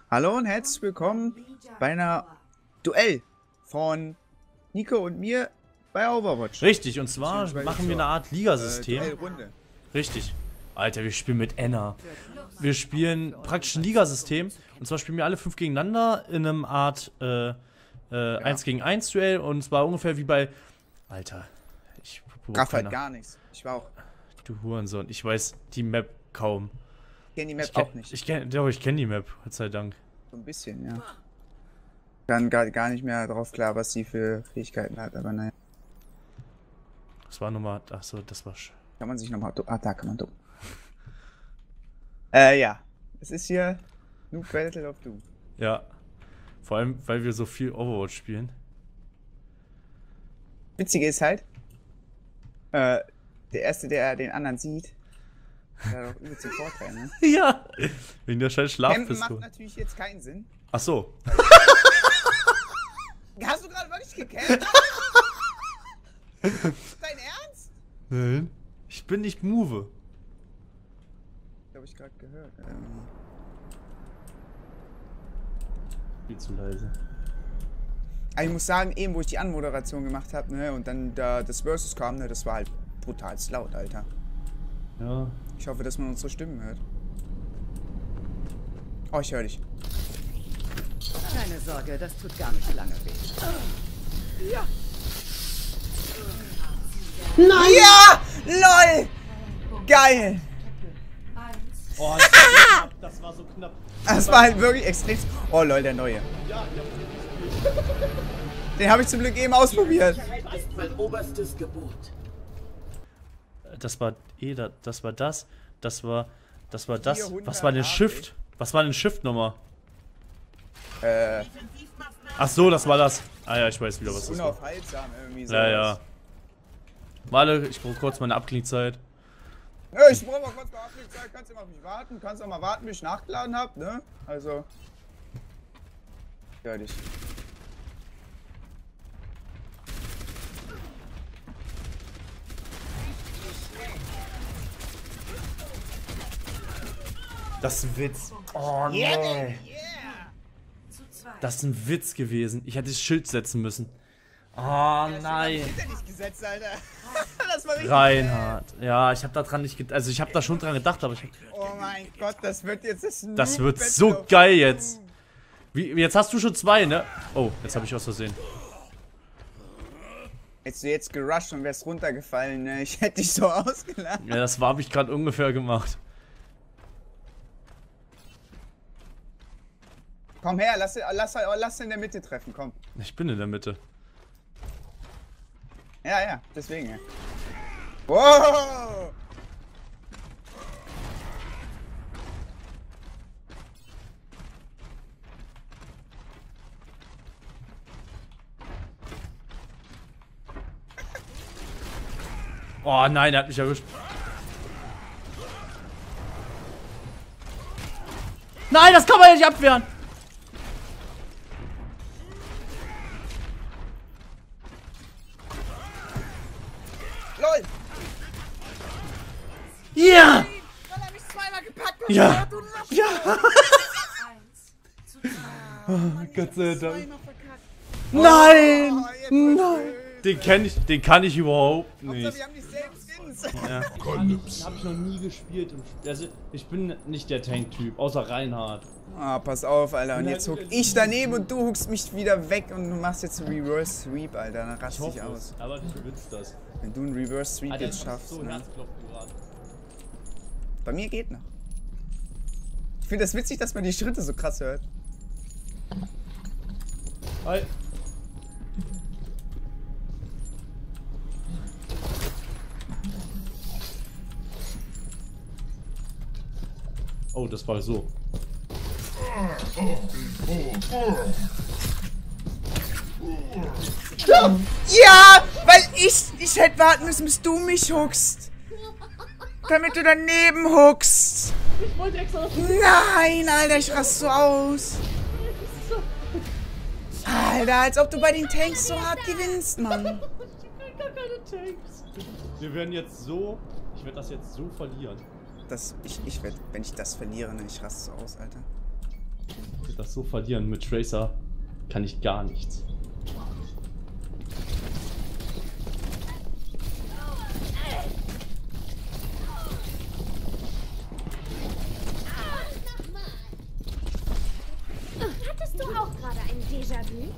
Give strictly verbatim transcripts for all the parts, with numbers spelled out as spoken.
Hallo und herzlich willkommen bei einer Duell von Nico und mir bei Overwatch. Richtig, und zwar machen wir eine Art Ligasystem. Äh, Duellrunde. Richtig. Alter, wir spielen mit Enna. Wir spielen praktisch ein Ligasystem. Und zwar spielen wir alle fünf gegeneinander in einem Art äh, äh, ja. eins gegen eins Duell. Und zwar ungefähr wie bei... Alter, ich... Raff halt gar nichts. Ich war auch... Du Hurensohn, ich weiß die Map kaum. Ich kenne die Map ich kenn, auch nicht. Ich kenne doch, ich kenn die Map, Gott sei Dank. So ein bisschen, ja. Dann gar, gar nicht mehr drauf klar, was sie für Fähigkeiten hat, aber naja. Das war nochmal... Achso, das war... Kann man sich nochmal... Ah, da kann man dumm. Äh, ja. Es ist hier Noob Battle of Doom. Ja. Vor allem, weil wir so viel Overwatch spielen. Witzige ist halt, äh, der Erste, der den anderen sieht, der hat doch übelst den Vorteil, ne? Ja! Wegen der scheiß Campen Schlafpistole. macht natürlich jetzt keinen Sinn. Ach so. Hast du gerade wirklich gecampt? Dein Ernst? Nein. Ich bin nicht Move. Habe ich gerade gehört. Ähm. Viel zu leise. Aber ich muss sagen, eben wo ich die Anmoderation gemacht habe, ne, und dann da das Versus kam, ne, das war halt brutal laut, Alter. Ja. Ich hoffe, dass man unsere Stimmen hört. Oh, ich höre dich. Keine Sorge, das tut gar nicht lange weh. Ja! Nein! Ja! LOL! Geil! Oh, das war so knapp. Das war so knapp. Das war halt wirklich extrem. Oh lol, der neue. Ja, den habe ich zum Glück eben ausprobiert. Das ist mein oberstes Gebot. Das war eh, das, das war das. Das war, das war das. Was war denn Shift? Was war denn Shift nochmal? Äh. Ach so, das war das. Ah ja, ich weiß wieder, was das war. Unaufhaltsam irgendwie so. Ja, ja. Warte, ich brauche kurz meine Abklingzeit. Ja, ich brauche mal kurz mal Abklingzeit. Kannst du mal auf mich warten? Kannst auch mal warten, bis ich nachgeladen habe, ne? Also. Ja, dich. Das ist ein Witz. Oh nee. Das ist ein Witz gewesen. Ich hätte das Schild setzen müssen. Oh nein. Das hätte ich gesetzt, Alter. Das war richtig. Reinhard. Ja, ich habe da dran nicht gedacht. Also ich habe da schon dran gedacht, aber ich hab... Oh mein Gott, das wird jetzt das Das Noob wird Battle so of geil Doom. jetzt. Wie, jetzt hast du schon zwei, ne? Oh, jetzt habe ich aus Versehen. Hättest du jetzt gerusht und wärst runtergefallen, ne? Ich hätte dich so ausgelacht. Ja, das habe ich gerade ungefähr gemacht. Komm her, lass, lass, lass in der Mitte treffen, komm. Ich bin in der Mitte. Ja, ja, deswegen, ja. Wow! Oh nein, er hat mich erwischt. Nein, das kann man ja nicht abwehren. LOL! Ja! Weil er mich zweimal gepackt hat! Ja! Du Lappen. Ja! Oh, Gott sei Dank. Zweimal verkackt. Nein! Oh, jetzt Nein! wird's Den kenn ich, den kann ich überhaupt blöd. nicht. Hauptsache, wir haben dieselben Skins. Ja. Hab ich noch nie gespielt. Also, ich bin nicht der Tank-Typ, außer Reinhard. Ah, pass auf, Alter. Und jetzt huck ich daneben und du huckst mich wieder weg und du machst jetzt einen Reverse Sweep, Alter. Dann raste ich aus. Aber du willst das. Wenn du einen Reverse Sweep Alter, jetzt schaffst. so Ne? Herzklopfen gerade. Bei mir geht noch. Ich finde das witzig, dass man die Schritte so krass hört. Hi. Oh, das war so. Ja, weil ich, ich hätte warten müssen, bis du mich huckst. Damit du daneben huckst. Ich wollte extra noch. Nein, Alter, ich raste so aus. Alter, als ob du bei den Tanks so hart gewinnst, Mann. Ich krieg gar keine Tanks. Wir werden jetzt so. Ich werde das jetzt so verlieren. Das, ich, ich werde, wenn ich das verliere, ne, ich raste so aus, Alter. Das so verlieren mit Tracer kann ich gar nichts. Hattest du auch gerade ein Déjà-vu?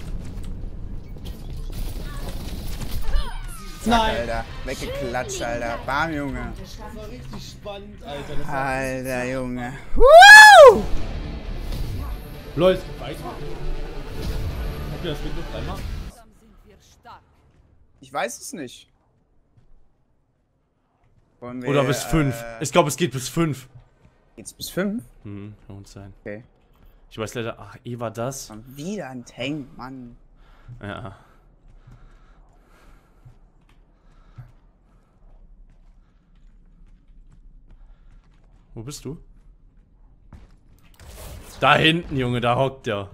Zack, Alter. Weggeklatscht, Alter. Bam, Junge. Das war richtig spannend, Alter. Das war Alter, Junge. Woo! Leute, weiter. Habt ihr das Windows dreimal? Ich weiß es nicht. Wollen wir, Oder bis fünf. Äh, Ich glaube, es geht bis fünf. geht's bis fünf? Hm, kann gut sein. Okay. Ich weiß leider. Ach, eh war das. Schon wieder ein Tank, Mann. Ja. Wo bist du? Da hinten, Junge, da hockt der.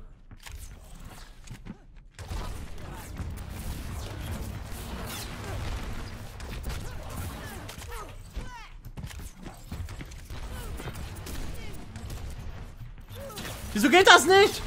Wieso geht das nicht?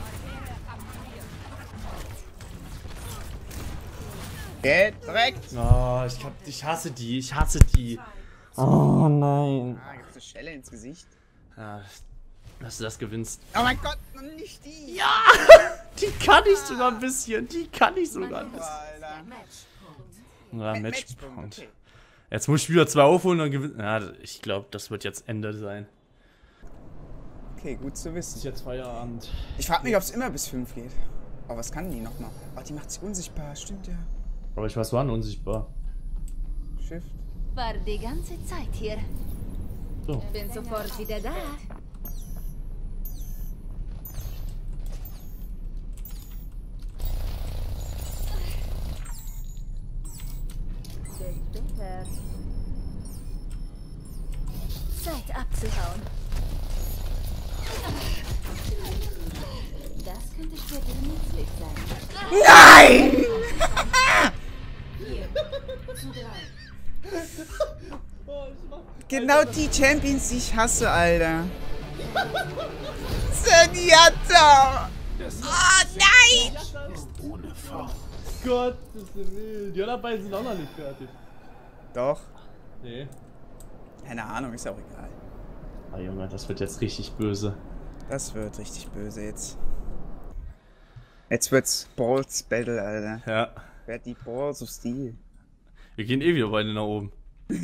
Geht direkt. Oh, ich, hab, ich hasse die, ich hasse die. Oh nein. Ah, gibt's eine Schelle ins Gesicht. Ja, dass du das gewinnst. Oh mein Gott, nicht die. Ja! Die kann ich sogar ein bisschen. Die kann ich sogar ein bisschen. Alter. Ja, Matchpunkt, Matchpoint. okay. Jetzt muss ich wieder zwei aufholen und gewinnen. Ja, ich glaube, das wird jetzt Ende sein. Okay, gut zu wissen. Ist jetzt Feierabend. Ich frage mich, ob es immer bis fünf geht. Oh, was kann die nochmal? Oh, die macht sich unsichtbar, stimmt ja. Aber ich weiß, wann unsichtbar. Shift. War die ganze Zeit hier. So. Bin sofort wieder da. Bitte. Zeit abzuhauen. Das könnte später nützlich sein. Nein! Genau die Champions, die ich hasse, Alter. Zenyatta! Oh nein! Gottes Willen. Die anderen beiden sind auch noch nicht fertig. Doch. Nee. Keine Ahnung, ist ja auch egal. Ah, Junge, das wird jetzt richtig böse. Das wird richtig böse jetzt. Jetzt wird's Balls Battle, Alter. Ja. Wer hat die Balls of Steel? Wir gehen eh wieder beide nach oben.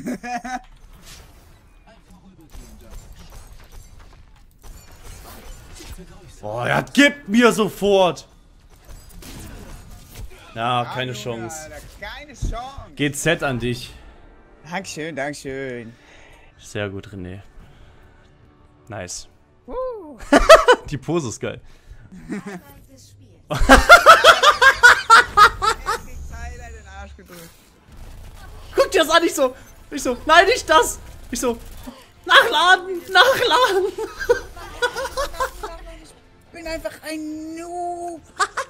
Boah, ja, gib mir sofort! Ja, keine Junge, Chance. Alter, keine Chance. Geht Z an dich. Dankeschön, Dankeschön. Sehr gut, René. Nice. Uh. Die Pose ist geil. Den Arsch gedrückt. Guck dir das an, ich so, ich so, nein, nicht das! Ich so, nachladen, nachladen! Ich bin einfach ein Noob.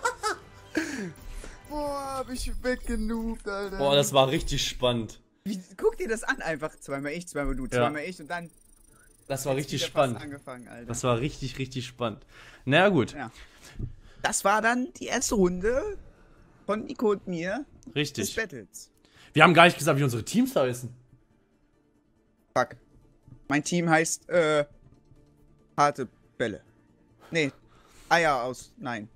Boah, hab ich weggenoobt, Alter. Boah, das war richtig spannend. Wie, guck dir das an, einfach zweimal ich, zweimal du, zweimal ich und dann Das war richtig wieder spannend. fast angefangen, Alter. Das war richtig, richtig spannend. Na naja, gut. Ja. Das war dann die erste Runde von Nico und mir des Richtig. Battles. Wir haben gar nicht gesagt, wie unsere Teams heißen. Fuck. Mein Team heißt, äh, harte Bälle. Nee, Eier aus, nein.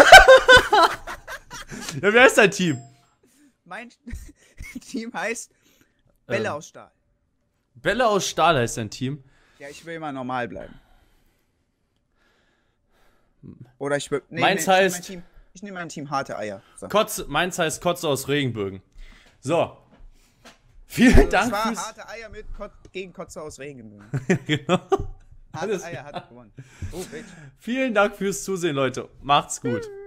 Ja, wie heißt dein Team? Mein Team heißt Bälle Ähm. aus Stahl. Bälle aus Stahl heißt dein Team. Ja, ich will immer normal bleiben. Oder ich will. Nee, Meins nee, heißt- Ich nehme mein, Team- ich nehm mein Team harte Eier. So. Kotze, meins heißt Kotze aus Regenbögen. So. Vielen Das Dank war fürs... harte Eier mit Kot gegen Kotze aus Regenbögen. genau. Harte Alles Eier hat gewonnen. Oh, Bitch. Vielen Dank fürs Zusehen, Leute. Macht's gut.